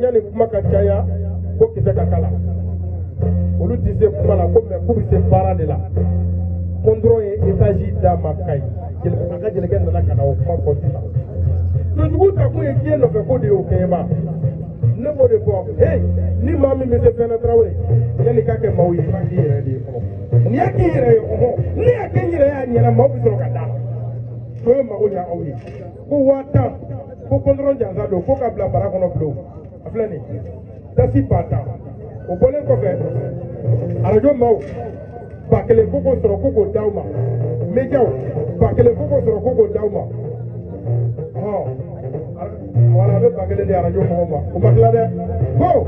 nyani kuma ka caya ko kisɛ ka kala olu tɛ se kuma la ko mɛ k'u bɛ se baara de la kɔndɔrɔ ye étage d'a ma Kayi a ka jelikɛ nana ka na o kuma fɔ sisan donjugu ta kun ye diɲɛ nɔfɛ ko de y'o kɛ ma ne b'o de fɔ hey ni maa min bɛ se Fɛnɛ Tarawele yanni k'a kɛ maaw ye i b'a k'i yɛrɛ de ye fɔlɔ n'i y'a k'i yɛrɛ ye ni y'a kɛ n yɛrɛ y'a ɲɛna maaw bɛ sɔrɔ ka d'a la to ye mago ɲɛ aw ye ko 5000 ko kɔndɔrɔ jansa don ko ka bila bara kɔnɔ bilen a filɛ nin dasi 5000 o bɔlen kɔfɛ arajo maaw 1000 ko k'o sɔrɔ ko k'o d'aw ma médiaw 1000 ko k'o sɔrɔ ko k'o d'aw ma wala a bɛ 1000 di arajo mɔgɔw ma o ma tila dɛ ko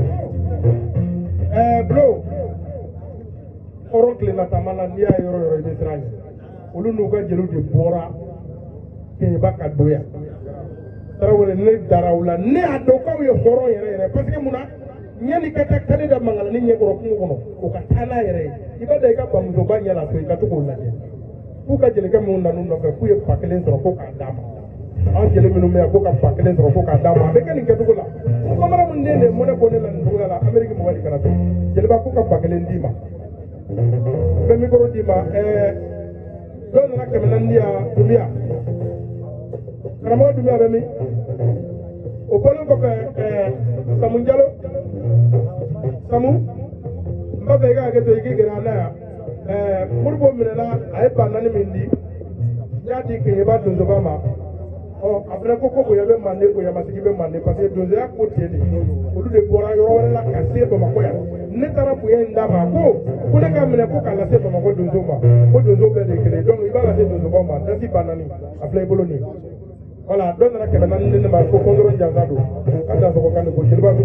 Bulo hɔrɔn tilenna taama na n'i y'a ye yɔrɔ yɔrɔ i bɛ siran ɲɛ olu n'u ka jeliw de bɔra Keɲeba ka don yan Tarawele ne dara u la ne y'a dɔn k'aw ye hɔrɔn yɛrɛ yɛrɛ parce que mun na yanni ka taa kale da Mangalani ɲɛkɔrɔ kungo kɔnɔ o ka taa n'a yɛrɛ ye i b'a dɔn i ka bamusoba ɲɛ la so i ka to k'o lajɛ k'u ka jelikɛ minnu nan'u nɔfɛ k'u ye 1000 sɔrɔ ko k'a d'a ma an jeli minnu bɛ yan ko ka 1000 sɔrɔ ko k'a d'a ma a bɛ kɛ nin kɛcogo la bamanan min den de mɔnɛ bɔ ne la nin cogo la Amérique mɔgɔ de kana to jeliba ko ka 1000 d'i ma n bɛ micro d'i ma dɔ nana 400 di yan Dunbiya karamɔgɔ Dunbiya bɛ min o bɔlen kɔfɛ Samu Jalo Samu n b'a fɛ i ka hakɛ to i k'i gɛrɛ an na yan Modibo minɛna a ye 4000 min di n y'a di Keɲeba donsoba ma a fana ko bonya bɛ Manden bonya masigi bɛ Manden parce que donsoya ko ten de olu de bɔra yɔrɔ wɛrɛ la ka se Bamakɔ yan ne taara bonya in d'a ma ko ne ka minɛ ko k'a lase Bamakɔ donso ma ko donso bɛɛ de kelen donc i b'a lase donsobaw ma dasi 4000 a filɛ i bolo nin voilà dɔ nana 400 di ne ma ko kɔndɔrɔ jansa don ka dansɔgɔ kan ko jeliba bɛ